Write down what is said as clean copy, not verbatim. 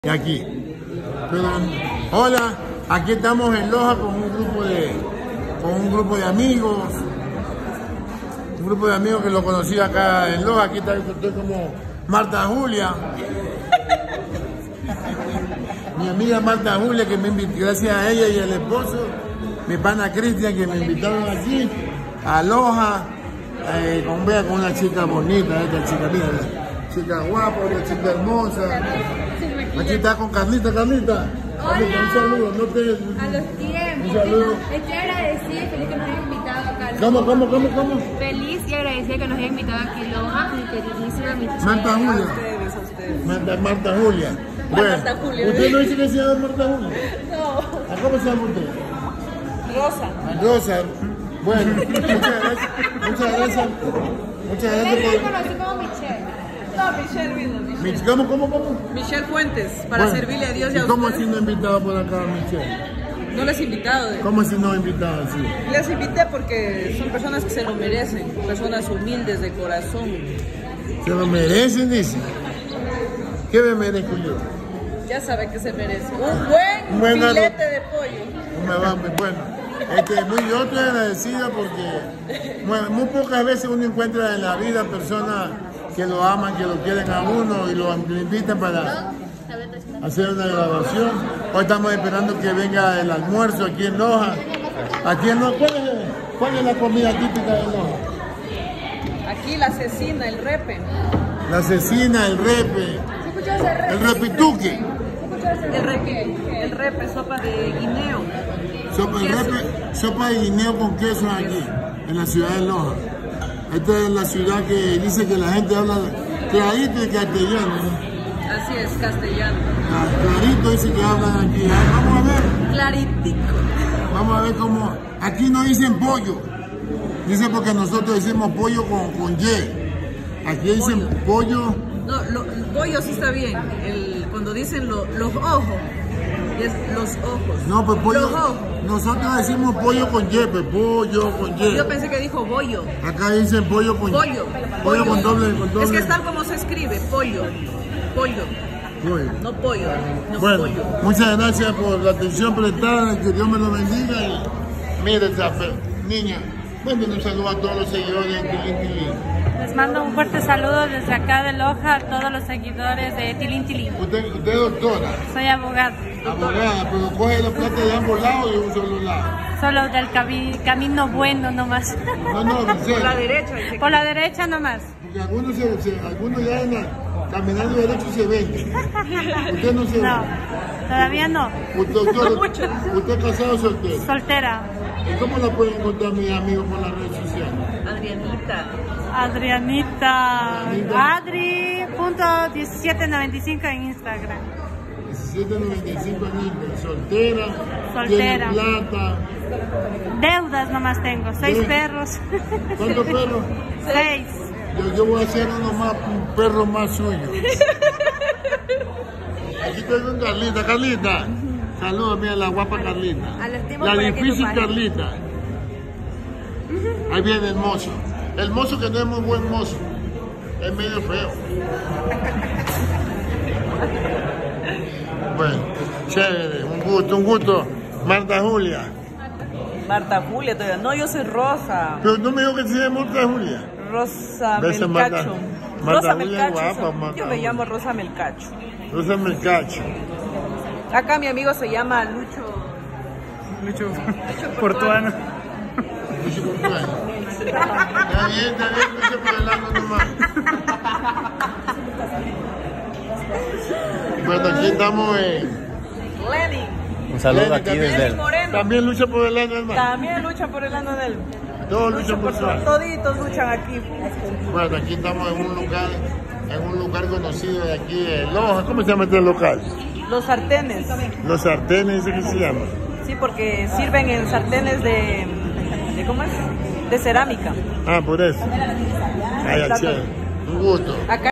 Y aquí. Hola, aquí estamos en Loja con un grupo de amigos. Un grupo de amigos que lo conocí acá en Loja. Aquí estoy como Marta Julia. Mi amiga Marta Julia, que me invitó, gracias a ella y al esposo, mi pana Cristian, que me invitaron aquí a Loja, con una chica bonita, esta chica, mira, chica guapa, una chica hermosa. Aquí está con Carlita. Hola. Un saludo, no te... A los tiempos. Un saludo. Estoy agradecida y feliz que nos hayan invitado acá a Loja. ¿Cómo? Feliz y agradecida que nos hayan invitado aquí a Loja, mi queridísima Michelle. Marta Julia. A ustedes. Marta Julia. Bueno, Marta Julia. ¿usted no dice que se llama Marta Julia? No. ¿Cómo se llama usted? Rosa. Bueno, muchas gracias. Ustedes me conocen como Michelle. No, Michelle vino. ¿Cómo? Michelle Fuentes, para servirle a Dios y a ¿Y cómo ustedes. así no invitado por acá a Michelle? No les he invitado. ¿Cómo así no invitado así? Les invité porque son personas que se lo merecen, personas humildes de corazón. Se lo merecen, dice. ¿Qué me merezco yo? Ya saben que se merecen. Un buen filete de pollo. Bueno, yo estoy agradecida porque muy pocas veces uno encuentra en la vida personas que lo aman, que lo quieren a uno y lo invitan para hacer una grabación. Hoy estamos esperando que venga el almuerzo aquí en Loja. ¿Cuál es la comida típica de Loja? Aquí la cecina, el repe. La cecina, el repe, el repituque. El repe, sopa de guineo. Sopa de guineo con queso aquí, en la ciudad de Loja. Esta es la ciudad que dice que la gente habla clarito y castellano, ¿no? Así es, castellano. Clarito dice que hablan aquí. Vamos a ver. Claritico. Vamos a ver cómo. Aquí no dicen pollo. Dicen porque nosotros decimos pollo con Y. Aquí dicen pollo. No, pollo sí está bien. Cuando dicen los ojos, es los ojos. No, pues pollo. Los ojos. Nosotros decimos pollo con Y, pues pollo con Y. Yo pensé que dijo bollo. Acá dicen pollo con Y. Pollo con doble. Es que es tal como se escribe, pollo. Pollo. No pollo. No Bueno, pollo. muchas gracias por la atención prestada, que Dios me lo bendiga y mire esa niña. Bueno, un saludo a todos los seguidores de Tilín Tilín. Les mando un fuerte saludo desde acá de Loja a todos los seguidores de Tilín Tilín. Usted es doctora. Soy abogada. Abogada, pero coge la plata de ambos lados y de un solo lado. Solo del camino bueno nomás. No, Por la derecha. Por la derecha nomás. porque algunos ya caminando derecho se venden. Usted no se vende. No, todavía no. ¿Usted es casado o soltero? Soltera. ¿Y cómo la pueden encontrar mis amigos por las redes sociales? Adrianita. Adri.1795 en Instagram. 1795 en Instagram. Soltera. Tiene plata. Deudas nomás tengo. 6 perros. ¿Cuántos perros? 6. Yo voy a hacer un perro más suyo. Aquí estoy con Carlita. Carlita, saludos, mira la guapa Carlita. La difícil Carlita. Ahí viene el mozo. El mozo que no es muy buen mozo. Es medio feo. Bueno, chévere, un gusto. Marta Julia. Marta Julia todavía. No, yo soy Rosa. Pero no me dijo que se llama Marta Julia. Rosa Ves, Melcacho. Marta Rosa Julia es Melcacho. guapa, Marta Yo me Julia. llamo Rosa Melcacho. Rosa Melcacho. Acá mi amigo se llama Lucho Portuano. Lucho Portuano. Está bien, Lucho por el lado nomás. Bueno, aquí estamos Lenny. Un saludo Lenny aquí también. desde Lenny el... Moreno. También lucha por el año, hermano. También lucha por el ano de él. Todos luchan por su alma. Toditos luchan aquí. Bueno, aquí estamos en un lugar conocido de aquí de Loja. ¿Cómo se llama este local? Los sartenes. Los sartenes, ¿ese qué se llama? Sí, porque sirven en sartenes de ¿cómo es? De cerámica. Ah, por eso. Ay, chévere. Un gusto. Acá